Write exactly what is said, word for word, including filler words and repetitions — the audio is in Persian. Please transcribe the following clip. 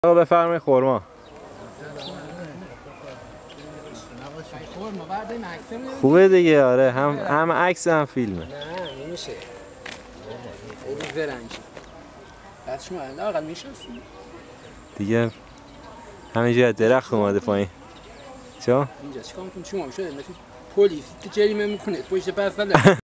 آقا بفرمایید خرما. خوبه دیگه. آره هم هم عکس هم فیلمه. نه نمیشه. خیلی زرنگی. بعد شما لااقل میشناسید. دیگه همینجا درخت اومده پایین. چا؟ اینجا چیکار میکنید شما؟ شده مثل پلیس جریمه میکنه پشت بسته